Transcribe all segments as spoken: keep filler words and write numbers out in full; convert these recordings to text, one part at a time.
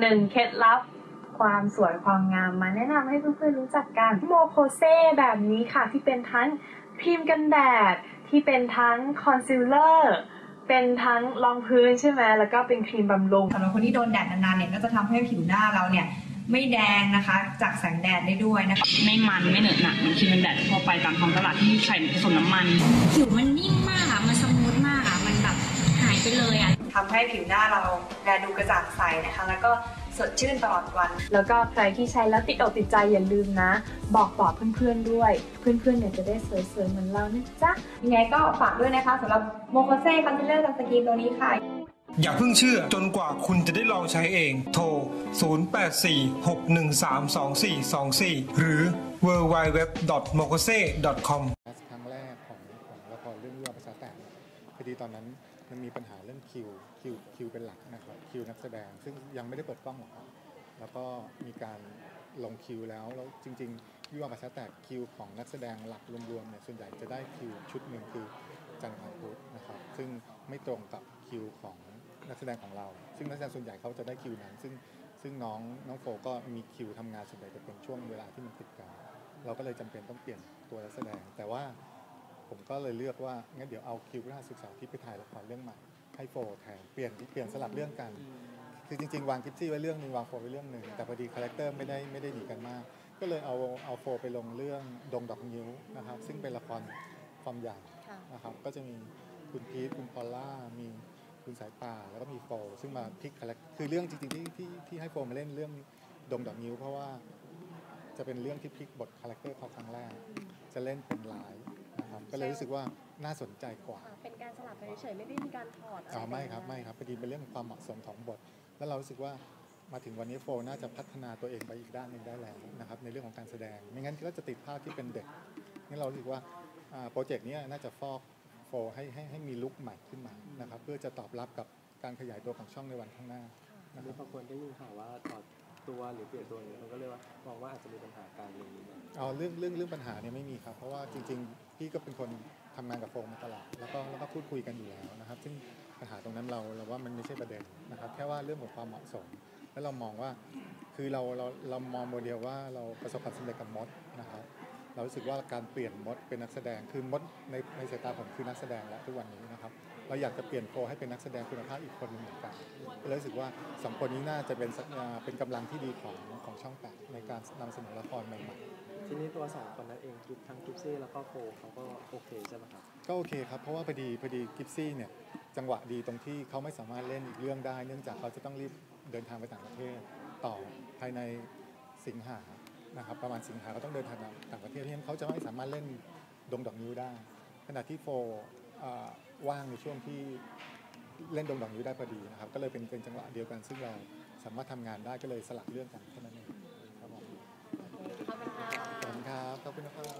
หนึ่งเคล็ดลับความสวยความงามมาแนะนำให้เพื่อนๆรู้จักกันโมโคเซแบบนี้ค่ะที่เป็นทั้งครีมกันแดดที่เป็นทั้งคอนซีลเลอร์เป็นทั้งรองพื้นใช่ไหมแล้วก็เป็นครีมบำรุงสำหรับคนที่โดนแดดนานๆเนี่ยก็จะทำให้ผิวหน้าเราเนี่ยไม่แดงนะคะจากแสงแดดได้ด้วยนะคะไม่มันไม่เหนอะหนักมันครีมกันแดดทั่วไปตามท้องตลาดที่ใส่ผสมน้ำมันผิวมันนิ่มมากอ่ะมันสมูทมากอ่ะมันแบบหายไปเลยอ่ะทำให้ผิวหน้าเราแลดูกระจ่างใสนะคะแล้วก็สดชื่นตลอดวันแล้วก็ใครที่ใช้แล้วติดอกติดใจอย่าลืมนะบอกต่อเพื่อนๆด้วยเพื่อนๆเนี่ยจะได้สวยๆเหมือนเรานะจ๊ะยังไงก็ฝากด้วยนะคะสำหรับโมโคเซ่คอนซีลเลอร์ซันสกรีนตัวนี้ค่ะอย่าเพิ่งเชื่อจนกว่าคุณจะได้ลองใช้เองโทรศูนย์ แปด สี่ หก หนึ่ง สาม สอง สี่ สอง สี่หรือ ดับเบิลยู ดับเบิลยู ดับเบิลยู ดอท โมโคเซ่ ดอท คอมครั้งแรกของของละครเรื่องยั่วประสาทแตกพอดีตอนนั้นมันมีปัญหาเรื่องคิวคิวคิวเป็นหลักนะครับคิวนักแสดงซึ่งยังไม่ได้เปิดกล้องหรอกครับแล้วก็มีการลงคิวแล้วแล้วจริงๆยั่วประสาทแตกคิวของนักแสดงหลักรวมๆเนี่ยส่วนใหญ่จะได้คิวชุดหนึ่งคือจันทร์อังคารนะครับซึ่งไม่ตรงกับคิวของนักแสดงของเราซึ่งนักแสดงส่วนใหญ่เขาจะได้คิวนั้นซึ่งซึ่งน้องน้องโฟก็มีคิวทำงานส่วนใหญ่จะเป็นช่วงเวลาที่มันติดกันเราก็เลยจำเป็นต้องเปลี่ยนตัวนักแสดงแต่ว่าผมก็เลยเลือกว่างั้นเดี๋ยวเอาคิวนักศึกษาที่ไปถ่ายละครเรื่องใหม่ให้โฟแทนเปลี่ยนเปลี่ยนสลับเรื่องกันคือจริงๆวางกิฟซี่ไว้เรื่องนึงวางโฟไว้เรื่องหนึ่งแต่พอดีคาแรคเตอร์ไม่ได้ไม่ได้หนีกันมากก็เลยเอาเอาโฟไปลงเรื่องดงดอกนิ้วนะครับซึ่งเป็นละครฟอร์มใหญ่นะครับก็จะมีคุณพีทคุณพอลล่ามีคุณสายป่าแล้วก็มีโฟซึ่งมาพลิกคาแรคคือเรื่องจริงๆที่ที่ที่ให้โฟมาเล่นเรื่องดงดอกนิ้วเพราะว่าจะเป็นเรื่องที่พลิกบทคาแรคเตอร์เขาครั้งแรกจะเล่นเป็นหลายนะครับก็เลยรู้สึกว่าน่าสนใจกว่าเป็นการสลับไปเฉยๆไม่ได้มีการถอดอ๋อไม่ครับไม่ครับพอดีเป็นเรื่องความเหมาะสมของบทแล้วเรารู้สึกว่ามาถึงวันนี้โฟน่าจะพัฒนาตัวเองไปอีกด้านหนึ่งได้แล้วนะครับในเรื่องของการแสดงไม่งั้นก็จะติดภาพที่เป็นเด็กงั้นเรารู้สึกว่าโปรเจกต์นี้น่าจะฟอกโฟให้ให้ให้มีลุคใหม่ขึ้นมานะครับเพื่อจะตอบรับกับการขยายตัวของช่องในวันข้างหน้านะครับบางคนได้ยินข่าวว่าถอดตัวหรือเปลี่ยนตัวนี้มันก็เลยว่ามองว่าอาจจะมีปัญหาการเรื่องนี้อ๋อเรื่องเรื่องเรื่องปัญหาเนี่ยไม่มีครับเพราะว่าจริงๆพี่ก็เป็นคนทำงานกับโฟมาตลอดแล้วก็แล้วก็พูดคุยกันอยู่แล้วนะครับซึ่งปัญหาตรงนั้นเราเราว่ามันไม่ใช่ประเด็นนะครับแค่ว่าเรื่องของความเหมาะสมแล้วเรามองว่าคือเราเราเรามองโมเดลว่าเราประสบความสำเร็จกับมดนะครับเรารู้สึกว่าการเปลี่ยนมดเป็นนักแสดงคือมดในในสายตาผมคือนักแสดงแล้วทุกวันนี้นะครับเราอยากจะเปลี่ยนโฟให้เป็นนักแสดงคุณภาพอีกคนหนึ่งเหมือนกันเลยรู้สึกว่าสองคนนี้น่าจะเป็นเป็นกำลังที่ดีของของช่องแปดในการนำเสนอละครใหม่ๆทีนี้ตัวสองคนนั้นเองทั้งกิฟซี่แล้วก็โฟเขาก็โอเคใช่ไหมครับก็โอเคครับเพราะว่าพอดีพอดีกิฟซี่เนี่ยจังหวะดีตรงที่เขาไม่สามารถเล่นอีกเรื่องได้เนื่องจากเขาจะต้องรีบเดินทางไปต่างประเทศต่อภายในสิงหานะครับประมาณสิงหาเขาต้องเดินทางต่างประเทศเพราะฉะนั้นเขาจะไม่สามารถเล่นดงดอกนิ้วได้ขณะที่โฟว่างในช่วงที่เล่นดงดอกนิ้วได้พอดีนะครับก็เลยเป็นเป็นจังหวะเดียวกันซึ่งเราสามารถทำงานได้ก็เลยสลับเรื่องกันแค่นั้นเองครับผมขอบคุณครับขอบคุณครับ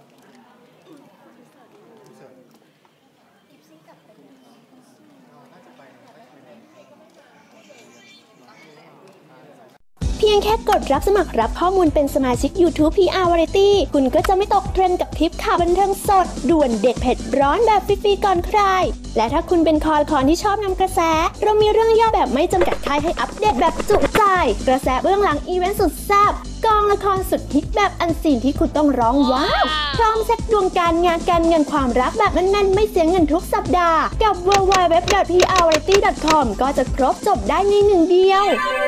เพียงแค่กดรับสมัครรับข้อมูลเป็นสมาชิก YouTube พี อาร์ Variety คุณก็จะไม่ตกเทรนด์กับทริปข่าวบันเทิงสดด่วนเด็ดเผ็ดร้อนแบบฟรีๆก่อนใครและถ้าคุณเป็นคอคอนที่ชอบนำกระแสเรามีเรื่องย่อแบบไม่จำกัดค่ายให้อัปเดตแบบจุใจกระแสเบื้องหลังอีเวนต์สุดแซ่บกองละครสุดฮิตแบบอันซีนที่คุณต้องร้องว้าวพร้อมเซ็ตดวงการงานการเงินความรักแบบแน่นๆไม่เสียเงินทุกสัปดาห์กับ ดับเบิลยู ดับเบิลยู ดับเบิลยู ดอท พี อาร์ วาไรตี้ ดอท คอม ก็จะครบจบได้ในหนึ่งเดียว